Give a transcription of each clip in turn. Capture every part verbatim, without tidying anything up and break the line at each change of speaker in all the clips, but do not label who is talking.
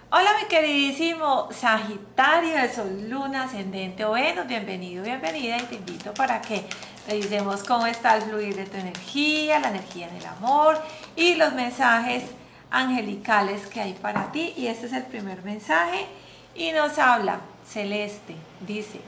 Hola mi queridísimo Sagitario de Sol, Luna, Ascendente o Venus, bienvenido, bienvenida y te invito para que revisemos cómo está el fluir de tu energía, la energía en el amor y los mensajes angelicales que hay para ti. Y este es el primer mensaje y nos habla Celeste, dice: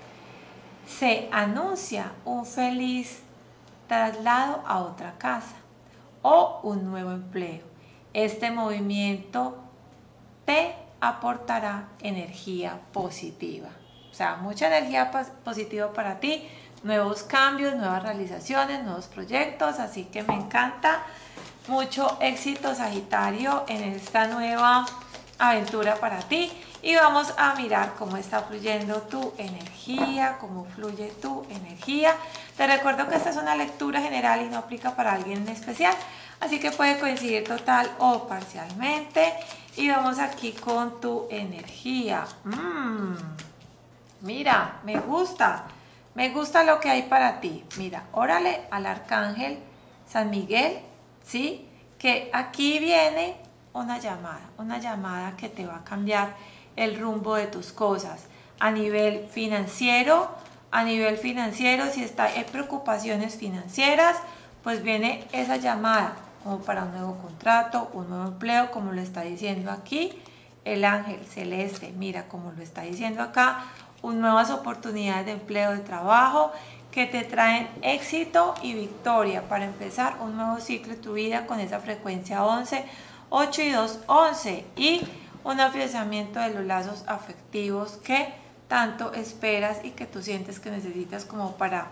se anuncia un feliz traslado a otra casa o un nuevo empleo. Este movimiento te aportará energía positiva, o sea, mucha energía positiva para ti, nuevos cambios, nuevas realizaciones, nuevos proyectos, así que me encanta. Mucho éxito, Sagitario, en esta nueva aventura para ti. Y vamos a mirar cómo está fluyendo tu energía, cómo fluye tu energía. Te recuerdo que esta es una lectura general y no aplica para alguien en especial, así que puede coincidir total o parcialmente. Y vamos aquí con tu energía. Mmm, mira, me gusta, me gusta lo que hay para ti. Mira, órale al Arcángel San Miguel, ¿sí? Que aquí viene una llamada, una llamada que te va a cambiar el rumbo de tus cosas. A nivel financiero, a nivel financiero, si está, hay preocupaciones financieras, pues viene esa llamada como para un nuevo contrato, un nuevo empleo, como lo está diciendo aquí el ángel celeste. Mira, como lo está diciendo acá, un nuevas oportunidades de empleo, de trabajo, que te traen éxito y victoria para empezar un nuevo ciclo en tu vida con esa frecuencia once, ocho y dos, once, y un afianzamiento de los lazos afectivos que tanto esperas y que tú sientes que necesitas como para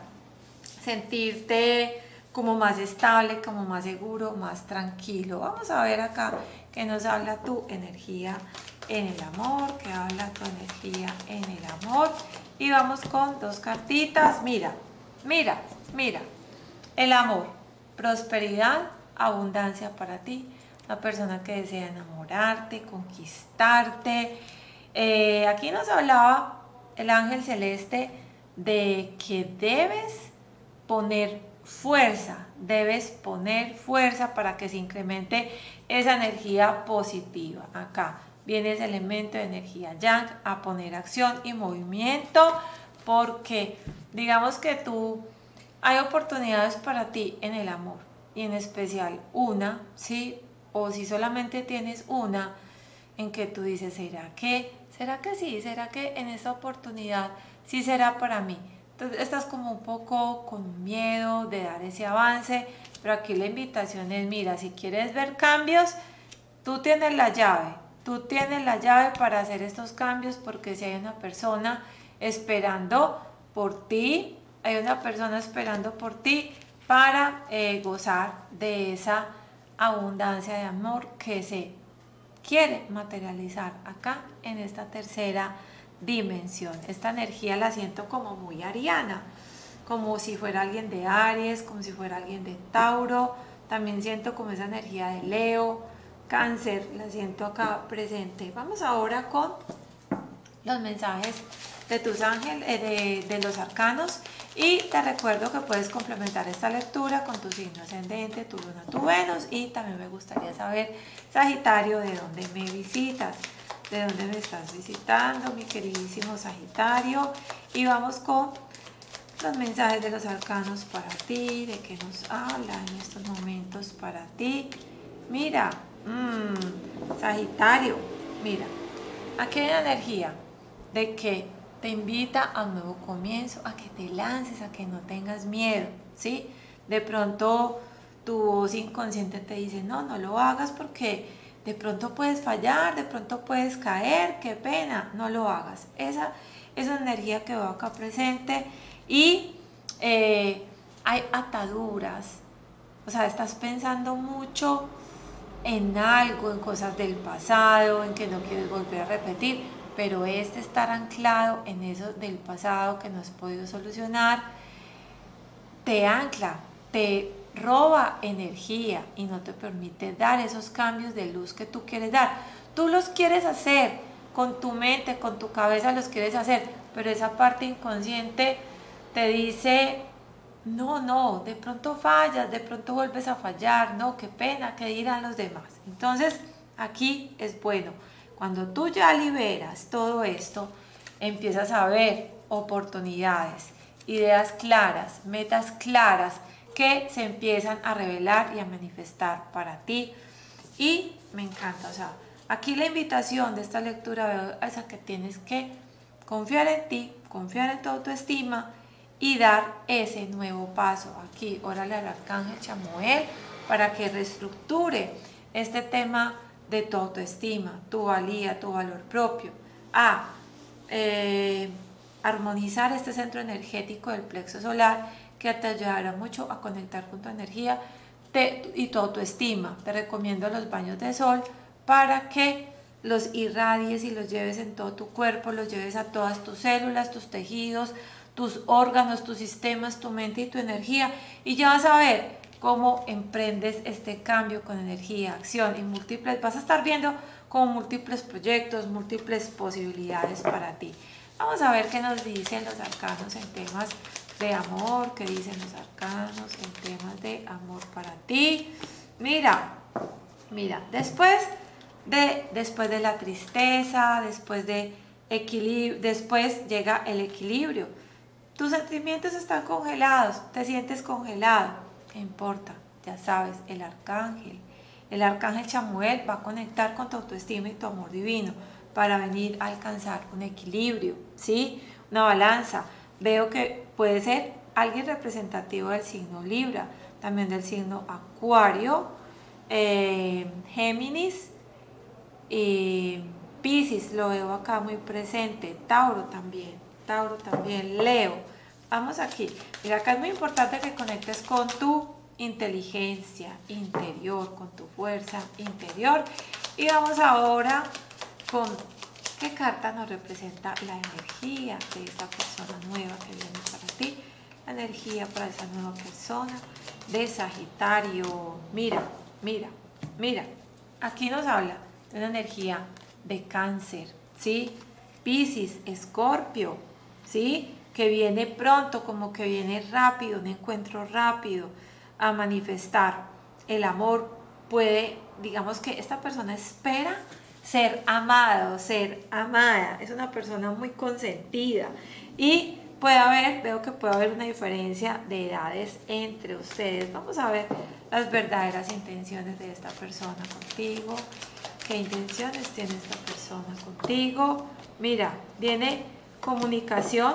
sentirte como más estable, como más seguro, más tranquilo. Vamos a ver acá que nos habla tu energía en el amor, que habla tu energía en el amor. Y vamos con dos cartitas. Mira, mira, mira. El amor, prosperidad, abundancia para ti. Una persona que desea enamorarte, conquistarte. Eh, aquí nos hablaba el ángel celeste de que debes poner fuerza, debes poner fuerza para que se incremente esa energía positiva. Acá viene ese elemento de energía yang a poner acción y movimiento, porque digamos que tú, hay oportunidades para ti en el amor, y en especial una, ¿sí? O si solamente tienes una en que tú dices, ¿será que? ¿Será que sí? ¿Será que en esta oportunidad sí será para mí? Entonces estás como un poco con miedo de dar ese avance, pero aquí la invitación es, mira, si quieres ver cambios, tú tienes la llave, tú tienes la llave para hacer estos cambios, porque si hay una persona esperando por ti, hay una persona esperando por ti para eh, gozar de esa abundancia de amor que se quiere materializar acá en esta tercera dimensión. Esta energía la siento como muy ariana, como si fuera alguien de Aries, como si fuera alguien de Tauro. También siento como esa energía de Leo, Cáncer, la siento acá presente. Vamos ahora con los mensajes de tus ángeles, eh, de, de los arcanos. Y te recuerdo que puedes complementar esta lectura con tu signo ascendente, tu luna, tu Venus. Y también me gustaría saber, Sagitario, de dónde me visitas, de dónde me estás visitando, mi queridísimo Sagitario. Y vamos con los mensajes de los arcanos para ti, de qué nos habla en estos momentos para ti. Mira, mmm, Sagitario, mira, aquí hay una energía de que te invita a un nuevo comienzo, a que te lances, a que no tengas miedo, ¿sí? De pronto tu voz inconsciente te dice, no, no lo hagas porque de pronto puedes fallar, de pronto puedes caer, qué pena, no lo hagas. Esa es una energía que veo acá presente. Y eh, hay ataduras, o sea, estás pensando mucho en algo, en cosas del pasado, en que no quieres volver a repetir, pero este estar anclado en eso del pasado que no has podido solucionar, te ancla, te roba energía y no te permite dar esos cambios de luz que tú quieres dar. Tú los quieres hacer con tu mente, con tu cabeza los quieres hacer, pero esa parte inconsciente te dice, no, no, de pronto fallas, de pronto vuelves a fallar, no, qué pena, qué dirán los demás. Entonces aquí es bueno Cuando tú ya liberas todo esto, empiezas a ver oportunidades, ideas claras, metas claras que se empiezan a revelar y a manifestar para ti. Y me encanta, o sea, aquí la invitación de esta lectura veo es a que tienes que confiar en ti, confiar en tu autoestima y dar ese nuevo paso. Aquí, órale al arcángel Chamuel para que reestructure este tema de tu autoestima, tu valía, tu valor propio, a eh, armonizar este centro energético del plexo solar que te ayudará mucho a conectar con tu energía te, y tu autoestima. Te recomiendo los baños de sol para que los irradies y los lleves en todo tu cuerpo, los lleves a todas tus células, tus tejidos, tus órganos, tus sistemas, tu mente y tu energía, y ya vas a ver cómo emprendes este cambio con energía, acción y múltiples, vas a estar viendo como múltiples proyectos, múltiples posibilidades para ti. Vamos a ver qué nos dicen los arcanos en temas de amor, qué dicen los arcanos en temas de amor para ti. Mira, mira, después de, después de la tristeza, después de equilibrio, después llega el equilibrio. Tus sentimientos están congelados, te sientes congelado. ¿Qué importa? Ya sabes, el arcángel, el arcángel Chamuel va a conectar con tu autoestima y tu amor divino para venir a alcanzar un equilibrio, ¿sí? Una balanza. Veo que puede ser alguien representativo del signo Libra, también del signo Acuario, eh, Géminis y Piscis, lo veo acá muy presente, Tauro también, Tauro también, Leo. Vamos aquí, mira, acá es muy importante que conectes con tu inteligencia interior, con tu fuerza interior. Y vamos ahora con qué carta nos representa la energía de esta persona nueva que viene para ti. La energía para esa nueva persona de Sagitario. Mira, mira, mira, aquí nos habla de una energía de Cáncer, ¿sí? Piscis, Escorpio, ¿sí? Que viene pronto, como que viene rápido, un encuentro rápido a manifestar. El amor puede, digamos que esta persona espera ser amado, ser amada. Es una persona muy consentida y puede haber, veo que puede haber una diferencia de edades entre ustedes. Vamos a ver las verdaderas intenciones de esta persona contigo. ¿Qué intenciones tiene esta persona contigo? Mira, viene comunicación.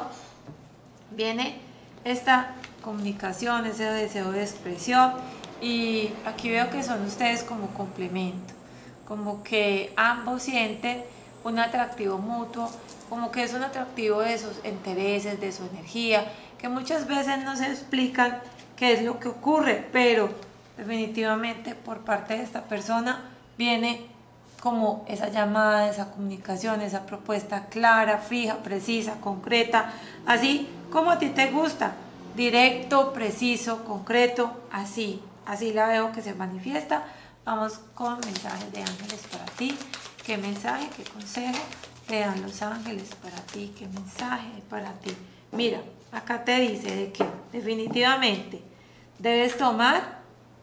Viene esta comunicación, ese deseo de expresión, y aquí veo que son ustedes como complemento, como que ambos sienten un atractivo mutuo, como que es un atractivo de sus intereses, de su energía, que muchas veces no se explican qué es lo que ocurre, pero definitivamente por parte de esta persona viene como esa llamada, esa comunicación, esa propuesta clara, fija, precisa, concreta, así como a ti te gusta, directo, preciso, concreto, así, así la veo que se manifiesta. Vamos con mensajes de ángeles para ti. ¿Qué mensaje, qué consejo te dan los ángeles para ti? ¿Qué mensaje para ti? Mira, acá te dice de que definitivamente debes tomar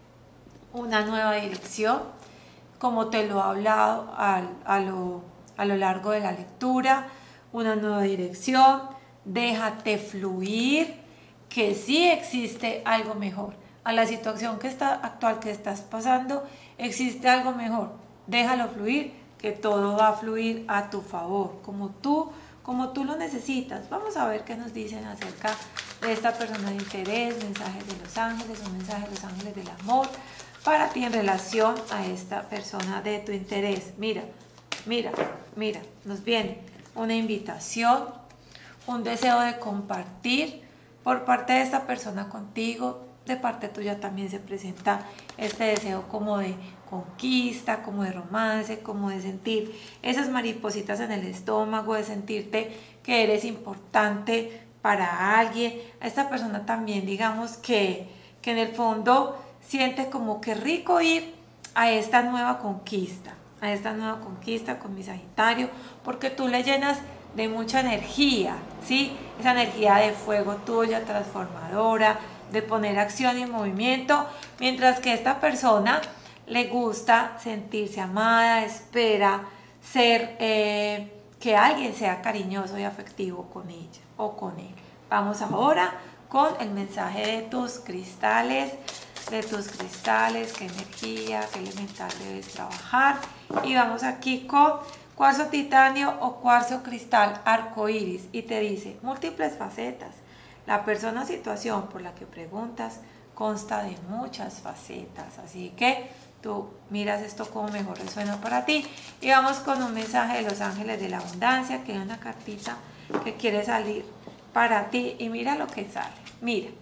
una nueva dirección, como te lo he hablado a, a, lo, a lo largo de la lectura, una nueva dirección, déjate fluir, que sí existe algo mejor. A la situación que está, actual que estás pasando, existe algo mejor, déjalo fluir, que todo va a fluir a tu favor, como tú, como tú lo necesitas. Vamos a ver qué nos dicen acerca de esta persona de interés, mensajes de los ángeles, un mensaje de los ángeles del amor, para ti en relación a esta persona de tu interés. Mira, mira, mira, nos viene una invitación, un deseo de compartir por parte de esta persona contigo. De parte tuya también se presenta este deseo como de conquista, como de romance, como de sentir esas maripositas en el estómago, de sentirte que eres importante para alguien. A esta persona también, digamos que, que en el fondo siente como que rico ir a esta nueva conquista, a esta nueva conquista con mi Sagitario, porque tú le llenas de mucha energía, ¿sí? Esa energía de fuego tuya, transformadora, de poner acción y movimiento, mientras que a esta persona le gusta sentirse amada, espera ser, eh, que alguien sea cariñoso y afectivo con ella o con él. Vamos ahora con el mensaje de tus cristales, de tus cristales, qué energía, qué elemental debes trabajar. Y vamos aquí con cuarzo titanio o cuarzo cristal arcoíris y te dice múltiples facetas. La persona o situación por la que preguntas consta de muchas facetas, así que tú miras esto como mejor resuena para ti. Y vamos con un mensaje de los ángeles de la abundancia, que es una cartita que quiere salir para ti y mira lo que sale. Mira,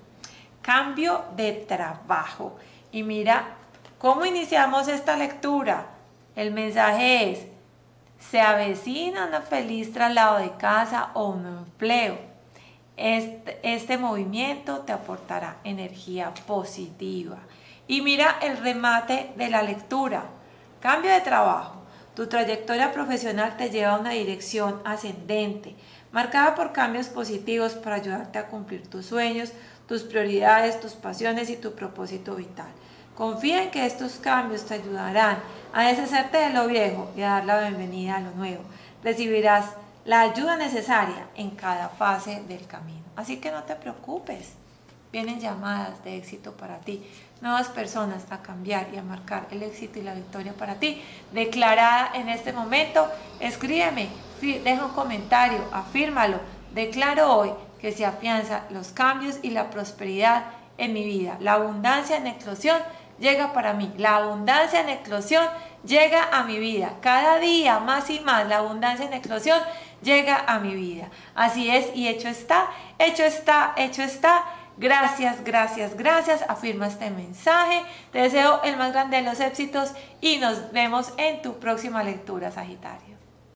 cambio de trabajo y mira cómo iniciamos esta lectura. El mensaje es: se avecina un feliz traslado de casa o un empleo. Este, este movimiento te aportará energía positiva. Y mira el remate de la lectura. Cambio de trabajo. Tu trayectoria profesional te lleva a una dirección ascendente, marcada por cambios positivos para ayudarte a cumplir tus sueños, tus prioridades, tus pasiones y tu propósito vital. Confía en que estos cambios te ayudarán a deshacerte de lo viejo y a dar la bienvenida a lo nuevo. Recibirás la ayuda necesaria en cada fase del camino. Así que no te preocupes. Vienen llamadas de éxito para ti, nuevas personas a cambiar y a marcar el éxito y la victoria para ti, declarada en este momento. Escríbeme, deja un comentario, afírmalo. Declaro hoy que se afianzan los cambios y la prosperidad en mi vida. La abundancia en eclosión llega para mí. La abundancia en eclosión llega a mi vida. Cada día más y más la abundancia en eclosión llega a mi vida. Así es, y hecho está, hecho está, hecho está. Gracias, gracias, gracias. Afirma este mensaje. Te deseo el más grande de los éxitos y nos vemos en tu próxima lectura, Sagitario.